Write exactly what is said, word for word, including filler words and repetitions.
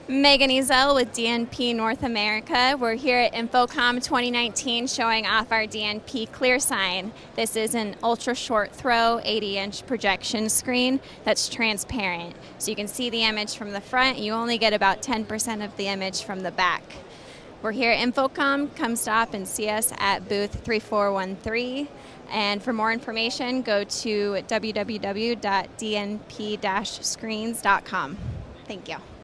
Megan Ezel with D N P North America. We're here at InfoComm twenty nineteen showing off our D N P ClearSign. This is an ultra short throw eighty inch projection screen that's transparent. So you can see the image from the front. You only get about ten percent of the image from the back. We're here at InfoComm. Come stop and see us at booth three four one three. And for more information, go to w w w dot d n p dash screens dot com. Thank you.